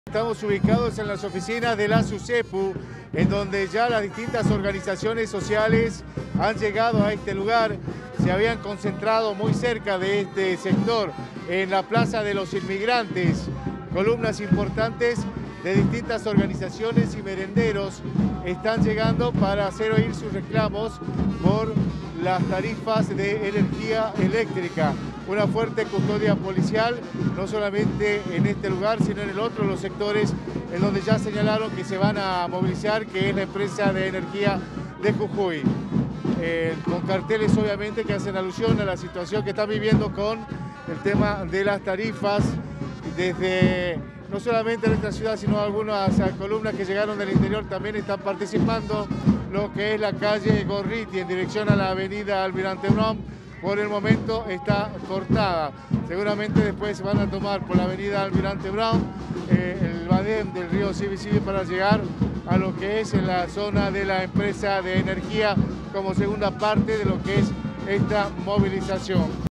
Estamos ubicados en las oficinas de la SUSEPU, en donde ya las distintas organizaciones sociales han llegado a este lugar. Se habían concentrado muy cerca de este sector, en la Plaza de los Inmigrantes. Columnas importantes de distintas organizaciones y merenderos están llegando para hacer oír sus reclamos por las tarifas de energía eléctrica. Una fuerte custodia policial, no solamente en este lugar, sino en el otro, los sectores en donde ya señalaron que se van a movilizar, que es la empresa de energía de Jujuy. Con carteles obviamente que hacen alusión a la situación que están viviendo con el tema de las tarifas, desde no solamente nuestra ciudad, sino algunas columnas que llegaron del interior también están participando. Lo que es la calle Gorriti en dirección a la avenida Almirante Brown, por el momento está cortada. Seguramente después se van a tomar por la avenida Almirante Brown, el badén del río Sibicibi para llegar a lo que es en la zona de la empresa de energía como segunda parte de lo que es esta movilización.